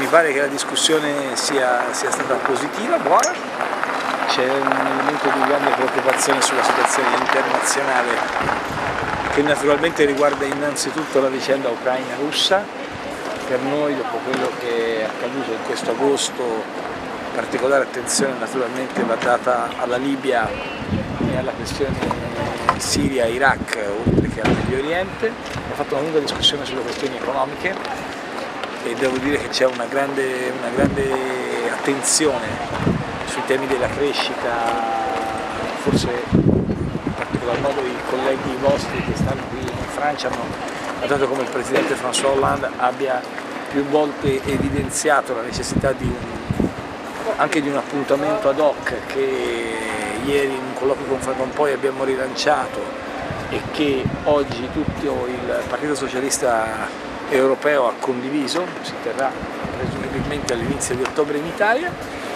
pare che la discussione sia stata positiva, buona. C'è un elemento di grande preoccupazione sulla situazione internazionale che naturalmente riguarda innanzitutto la vicenda ucraina-russa. Per noi, dopo quello che è accaduto in questo agosto, particolare attenzione naturalmente va data alla Libia e alla questione Siria-Iraq, oltre che al Medio Oriente. Ho fatto una lunga discussione sulle questioni economiche e devo dire che c'è una grande attenzione sui temi della crescita, forse in particolar modo i colleghi vostri che stanno qui in Francia hanno notato come il presidente François Hollande abbia più volte evidenziato la necessità anche di un appuntamento ad hoc che ieri in un colloquio con Van Rompuy abbiamo rilanciato e che oggi tutto il Partito Socialista Europeo ha condiviso, si terrà presumibilmente all'inizio di ottobre in Italia.